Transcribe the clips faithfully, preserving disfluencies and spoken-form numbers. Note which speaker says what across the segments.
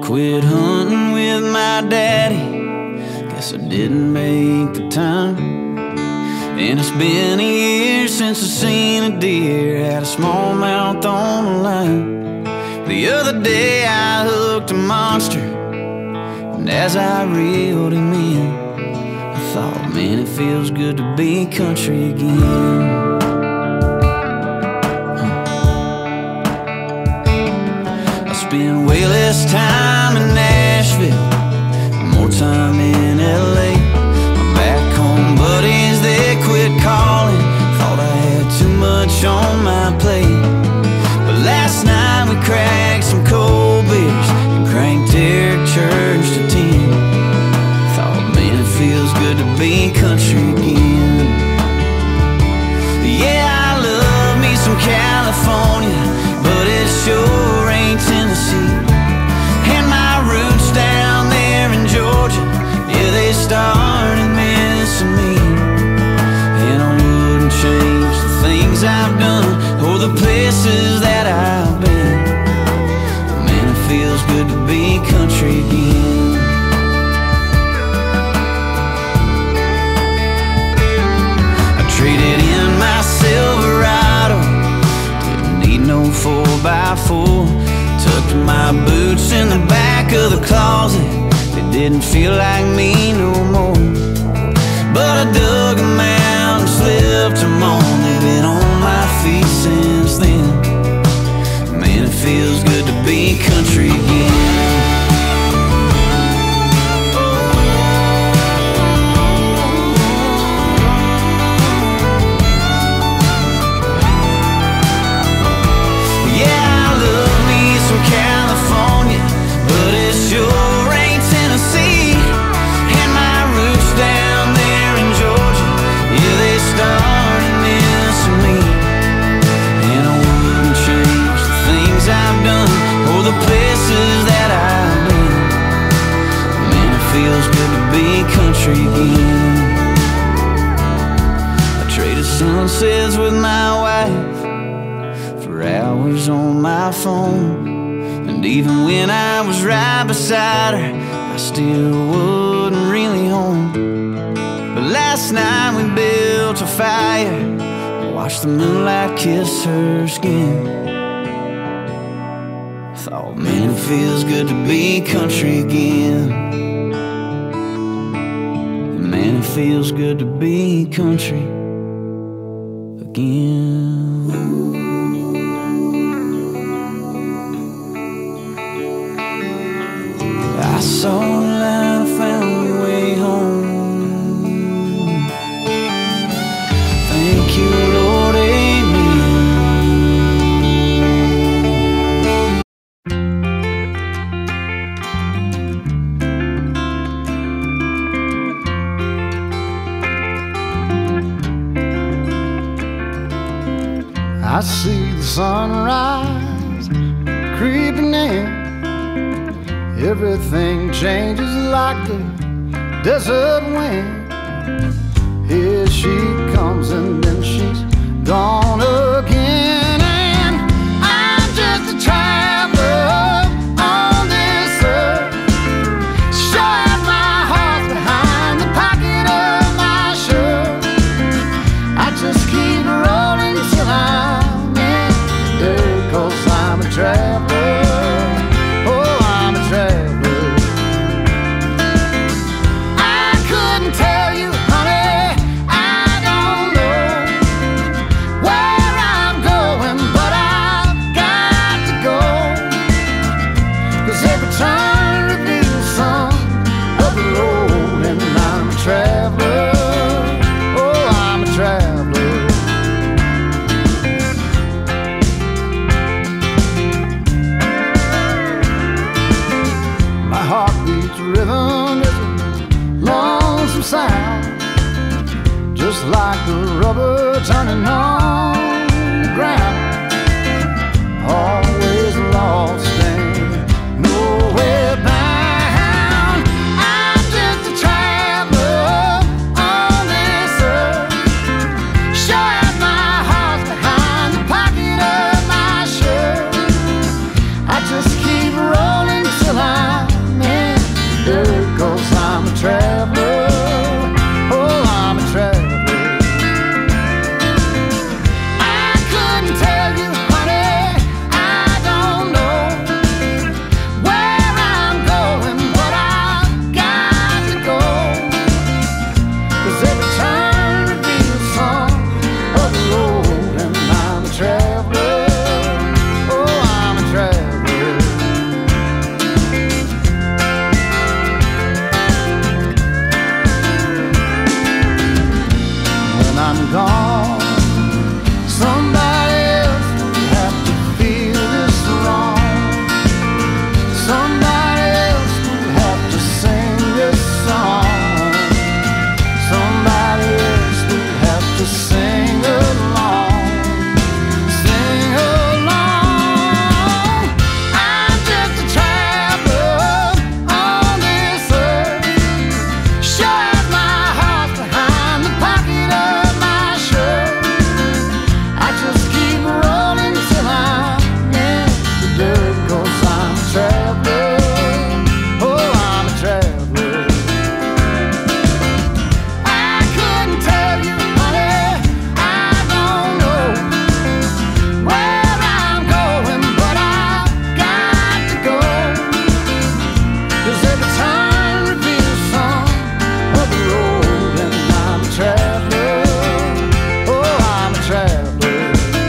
Speaker 1: quit hunting with my daddy, guess I didn't make the time. And it's been a year since I seen a deer, had a smallmouth on the line. The other day I hooked a monster, and as I reeled him in, I thought, man, it feels good to be country again. Spend way less time in Nashville, more time in L A. My back home buddies, they quit calling, thought I had too much on my plate. But last night we cracked some cold beers and cranked Eric Church to ten. Thought, man, it feels good to be country again. Yeah, I love me some California, but it sure ain't Tennessee. And my roots down there in Georgia, yeah, they started missing me. And I wouldn't change the things I've done or the places that I've been. Man, it feels good to be country again. I traded in my Silverado, didn't need no four by four. Tucked my boots in the back of the closet, they didn't feel like me no more. But I dug them out and slipped them on, they've been on my feet since then. Man, it feels good to be country again. California, but it sure ain't Tennessee. And my roots down there in Georgia, yeah, they started missing me. And I wouldn't change the things I've done or the places that I've been. Man, it feels good to be country again. I traded sunsets with my wife for hours on my phone. And even when I was right beside her, I still wasn't really home. But last night we built a fire, watched the moonlight kiss her skin. Thought, man, it feels good to be country again. Man, it feels good to be country again. I saw the light, I found my way home. Thank you, Lord,
Speaker 2: I see the sunrise creeping in. Everything changes like the desert wind. Here she comes and then she's gone again. And I'm just a traveler on this earth. Sure, my heart's behind the pocket of my shirt. I just keep rolling till I'm in there, 'cause I'm a traveler. Just like the rubber turning on the ground, always lost and nowhere bound. I'm just a traveler on this earth. Sure as my heart's behind the pocket of my shirt. I just keep rolling till I'm traveler. Oh, I'm a traveler. I couldn't tell you, honey, I don't know where I'm going, but I've got to go. 'Cause every turn reveals some of the road, and I'm a traveler. Oh, I'm a traveler. When I'm gone, somebody else will have to feel this wrong. Somebody else will have to sing this song. Somebody else will have to sing along. Sing along. I'm just a traveler on this earth. Sure as my heart behind the pocket of my shirt. I just keep rolling till I'm in the dirt. 'Cause I'm a traveler. Oh, I'm a traveler. I couldn't tell you, honey, I don't know where I'm going, but I've got to go. 'Cause every turn reveals some of the road, and I'm a traveler. Oh, I'm a traveler.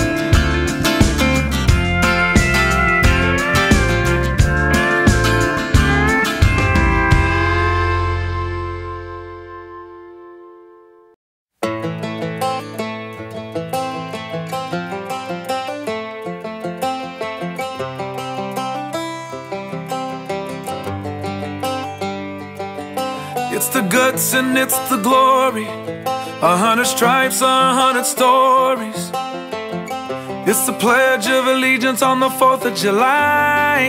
Speaker 3: It's the guts and it's the glory. A hundred stripes, a hundred stories. It's the Pledge of Allegiance on the fourth of July.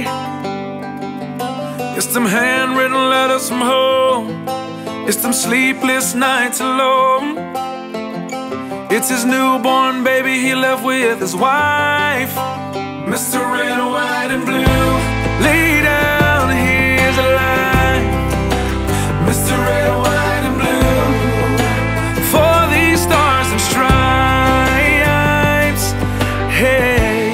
Speaker 3: It's them handwritten letters from home. It's them sleepless nights alone. It's his newborn baby he left with his wife. Mister Red, White, and Blue, lay down, here's a line. Mister Red, White, and Blue, for these stars and stripes. Hey,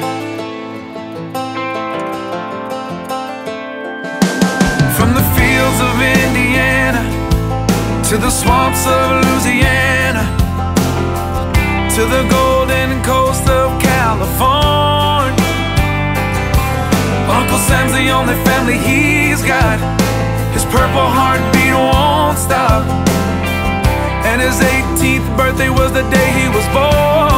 Speaker 3: from the fields of Indiana to the swamps of Louisiana, to the golden coast of California, Uncle Sam's the only family he's got. His purple heartbeat won't stop, and his eighteenth birthday was the day he was born.